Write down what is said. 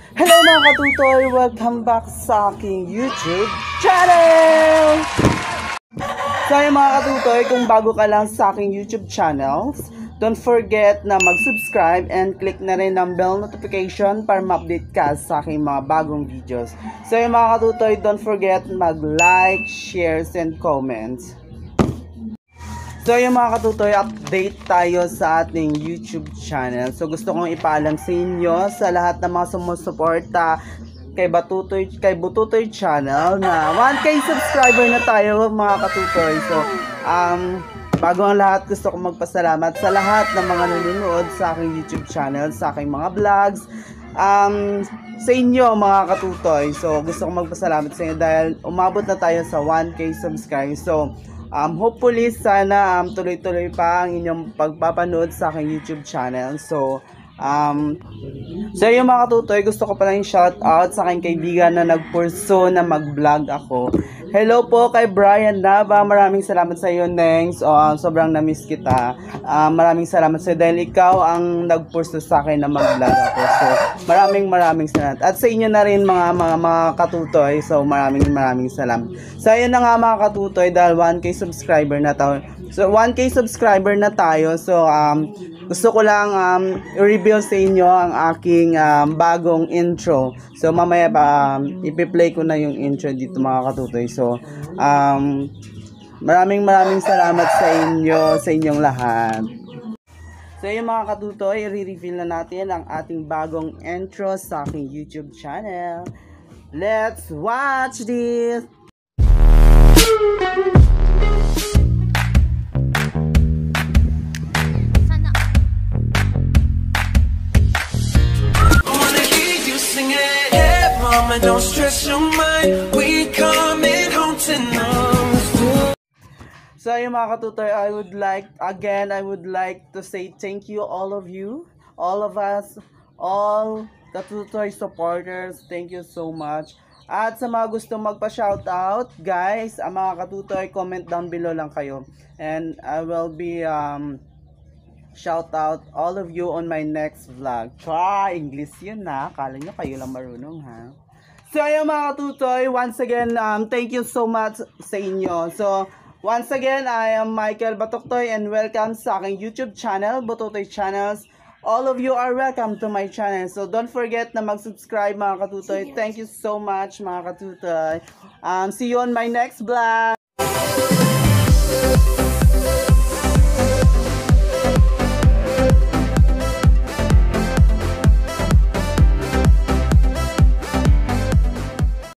Hello mga katutoy! Welcome back sa aking YouTube channel! So yung mga katutoy, kung bago ka lang sa aking YouTube channels, don't forget na mag-subscribe and click na rin ang bell notification para ma-update ka sa aking mga bagong videos. So yung mga katutoy, don't forget mag-like, shares, and comments. So yung mga katutoy, update tayo sa ating YouTube channel. So gusto kong ipaalam sa inyo sa lahat ng mga sumusuporta kay Bututoy channel na 1K subscriber na tayo mga katutoy. So bago ang lahat, gusto kong magpasalamat sa lahat ng mga nanonood sa aking YouTube channel, sa aking mga vlogs, sa inyo mga katutoy. So gusto kong magpasalamat sa inyo dahil umabot na tayo sa 1K subscribers. So hopefully sana tuloy-tuloy pa ang inyong pagpapanood sa aking YouTube channel. So yung mga katutoy, gusto ko pala yung shout out sa aking kaibigan na nagpurso na mag-vlog ako. Hello po kay Brian Nava, maraming salamat sa iyo, Nengs. Sobrang na-miss kita. Maraming salamat sa iyo dahil ikaw ang nagpurso sa akin na mag-vlog ako. So maraming salamat. At sa inyo na rin mga katutoy. So maraming salamat. Sa iyo na nga mga katutoy dahil 1K subscriber na tayo. So 1K subscriber na tayo. So gusto ko lang i-reveal sa inyo ang aking bagong intro. So mamaya ipi-play ko na yung intro dito mga katutoy. So maraming salamat sa inyo, sa inyong lahat. So yung mga katutoy, i-reveal na natin ang ating bagong intro sa aking YouTube channel. Let's watch this! Mama, don't stress your mind. We coming home tonight. So yung mga katutoy, I would like to say thank you all of you, all of us, all katutoy supporters. Thank you so much. At sa mga gustong magpa-shoutout, guys, ang mga katutoy, comment down below lang kayo. And I will be shout out all of you on my next vlog. English yun na. Kala nyo kayo lang marunong ha. So ayun mga katutoy, once again, thank you so much sa inyo. So once again, I am Michael Batoktoy and welcome sa aking YouTube channel, Bututoy Channels. All of you are welcome to my channel. So don't forget na mag-subscribe mga katutoy. Thank you so much mga katutoy. See you on my next vlog.